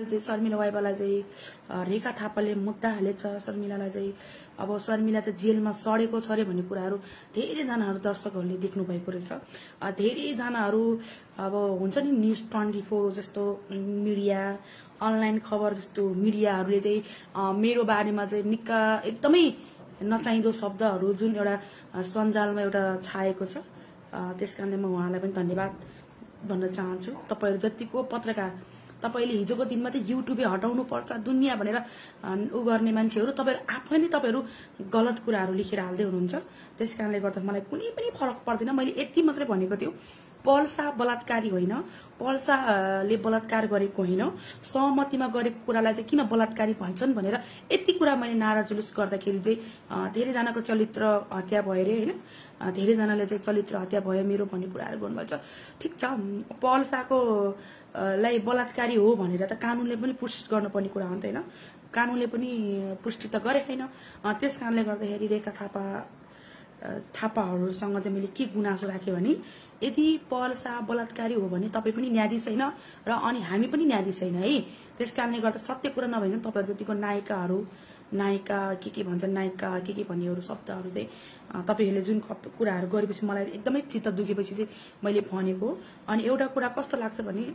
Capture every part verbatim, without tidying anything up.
चाहिँ शर्मिला वाइबालाई चाहिँ रेखा थापाले मुद्दा हालेछ। शर्मिलालाई चाहिँ अब शर्मिला चाहिँ जेलमा सडेको छ अरे भन्ने कुराहरू धेरैजनाहरू दर्शकहरूले देख्नु भएको रहेछ। धेरैजनाहरू अब हुन्छ नि न्युज ट्वेन्टी फोर जस्तो मिडिया, अनलाइन खबर जस्तो मिडियाहरूले चाहिँ मेरो बारेमा चाहिँ निक्का एकदमै नचाहिँदो शब्दहरू जुन एउटा सञ्जालमा एउटा छाएको छ, त्यसकारणले म उहाँलाई पनि धन्यवाद भन्न चाहन्छु। तपाईहरु जतिको पत्रकार, तपाईले हिजोको दिनमा चाहिँ युट्युबे हटाउनु पर्छ दुनिया भनेर उ गर्ने मान्छेहरू तपाईहरु आफै नै तपाईहरु गलत कुराहरू लेखेर हाल्दै हुनुहुन्छ। त्यसकारणले गर्दा मलाई कुनै पनि फरक पर्दैन। मैले यति मात्रै भनेको थियो, पल्सा बलात्कारी होइन, पल्साले बलात्कार गरेको होइन, सहमतिमा गरेको कुरालाई चाहिँ किन बलात्कारी भन्छन् भनेर यति कुरा मैले नारा जुलुस गर्दाखेरि चाहिँ धेरैजनाको चरित्र हत्या भयो रे हैन, धेरैजनाले चाहिँ चरित्र हत्या भयो मेरो भन्ने कुराहरू गर्नुभएको छ। ठिक छ, पल्साको लाई बलात्कारी हो भनेर त कानूनले पनि पुष्टि गर्नुपर्ने कुरा हो नि त हैन, कानूनले पनि पुष्टि त गरे छैन। त्यसकारणले गर्दाखेरि रेखा थापा थापाहरूसँग चाहिँ मैले के गुनासो राखेँ भने यदि पल्सा बलात्कारी हो भने तपाई पनि न्यायाधीश छैन र अनि हामी पनि न्यायाधीश छैन है। त्यसकारणले गर्दा सत्य कुरा नभइकन तपाईहरु जतिको नायिकाहरू नायिका के के भन्छन्, नायिका के के भन्नेहरू शब्दहरू चाहिँ तपाईहरुले जुन कुराहरू गरेपछि मलाई एकदमै चित्त दुखेपछि चाहिँ मैले भनेको। अनि एउटा कुरा कस्तो लाग्छ भने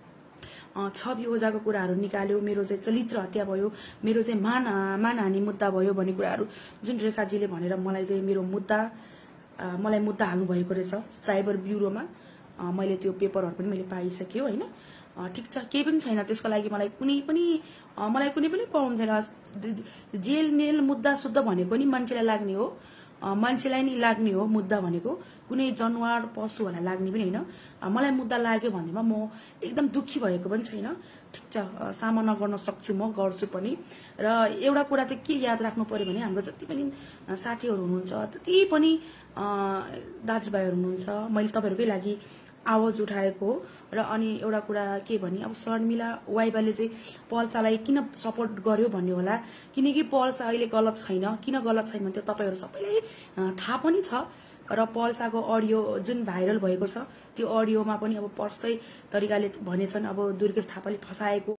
छवि ओझाको कुराहरू निकाल्यो, मेरो चाहिँ चरित्र हत्या भयो, मेरो चाहिँ मान मानहानि मुद्दा भयो भन्ने कुराहरू जुन रेखाजीले भनेर मलाई चाहिँ मेरो मुद्दा मलाई मुद्दा हाल्नु भएको रहेछ साइबर ब्युरोमा। मैले त्यो पेपरहरू पनि मैले पाइसक्यो हैन। ठिक छ, केही पनि छैन त्यसको लागि मलाई कुनै पनि मलाई कुनै पनि प्रब्लम छैन। जेल नेल मुद्दा शुद्ध भनेको नि मान्छेलाई लाग्ने हो, मान्छेलाई नि लाग्ने हो मुद्दा भनेको, कुनै जनावर पशुहरूलाई लाग्ने पनि हैन। मलाई मुद्दा लाग्यो भन्दैमा म एकदम दुखी भएको पनि छैन। ठिक छ, सामना गर्न सक्छु, म गर्छु पनि। र एउटा कुरा चाहिँ के याद राख्नु पर्यो भने हाम्रो जति पनि साथीहरू हुनुहुन्छ, जति पनि दाजुभाइहरू हुनुहुन्छ, मैले तपाईहरुकै लागि आवाज उठाएको हो। र अनि एउटा कुरा के भने अब शर्मिला वाइबाले चाहिँ पल्सालाई किन सपोर्ट गर्यो भन्ने होला, किनकि पल्सा अहिले गलत छैन। किन गलत छैन भने त्यो तपाईहरु सबैलाई थाहा पनि छ। र पल्साको अडियो जुन भाइरल भएको छ त्यो अडियोमा पनि अब पर्सै तरिकाले भनेछन् अब दुर्गेश थापाले फसाएको